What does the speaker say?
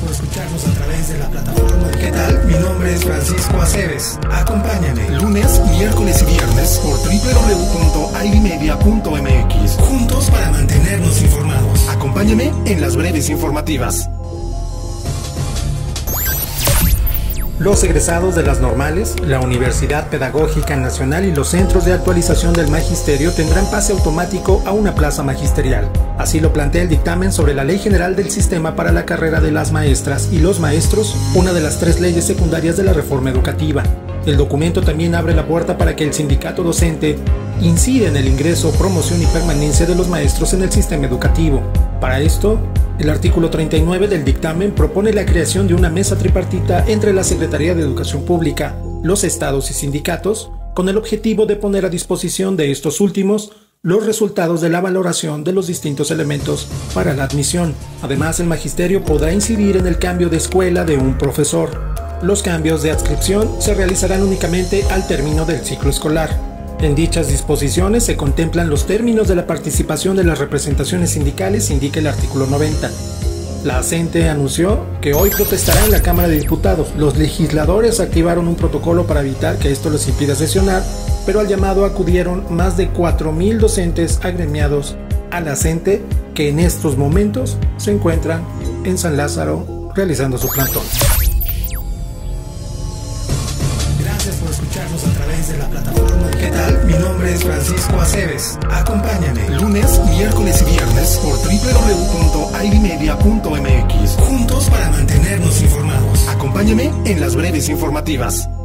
por escucharnos a través de la plataforma. ¿Qué tal? Mi nombre es Francisco Aceves. Acompáñame lunes, miércoles y viernes por www.aidimedia.mx. Juntos para mantenernos informados. Acompáñame en las breves informativas. Los egresados de las normales, la Universidad Pedagógica Nacional y los centros de actualización del magisterio tendrán pase automático a una plaza magisterial. Así lo plantea el dictamen sobre la Ley General del Sistema para la Carrera de las Maestras y los Maestros, una de las 3 leyes secundarias de la reforma educativa. El documento también abre la puerta para que el sindicato docente incida en el ingreso, promoción y permanencia de los maestros en el sistema educativo. Para esto, el artículo 39 del dictamen propone la creación de una mesa tripartita entre la Secretaría de Educación Pública, los estados y sindicatos, con el objetivo de poner a disposición de estos últimos los resultados de la valoración de los distintos elementos para la admisión. Además, el magisterio podrá incidir en el cambio de escuela de un profesor. Los cambios de adscripción se realizarán únicamente al término del ciclo escolar. En dichas disposiciones se contemplan los términos de la participación de las representaciones sindicales, indica el artículo 90. La CENTE anunció que hoy protestará en la Cámara de Diputados. Los legisladores activaron un protocolo para evitar que esto les impida sesionar, pero al llamado acudieron más de 4,000 docentes agremiados a la CENTE, que en estos momentos se encuentran en San Lázaro realizando su plantón. Gracias por escucharnos a través de la plataforma. ¿Qué tal? Mi nombre es Francisco Aceves. Acompáñame lunes, miércoles y viernes por www.aidimedia.mx. Juntos para mantenernos informados. Acompáñame en las breves informativas.